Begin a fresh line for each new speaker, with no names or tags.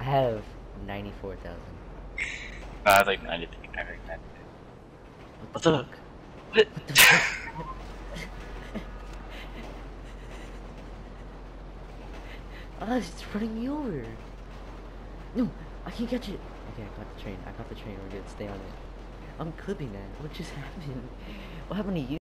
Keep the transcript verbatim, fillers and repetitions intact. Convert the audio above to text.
have ninety-four thousand.
I have like ninety-three. I have like ninety-three.
What the
What the?
fuck?
What?
What the fuck? Ah, it's running me over. No, I can't catch it. Okay, I got the train. I got the train. We're good. Stay on it. I'm clipping that. What just happened? What happened to you?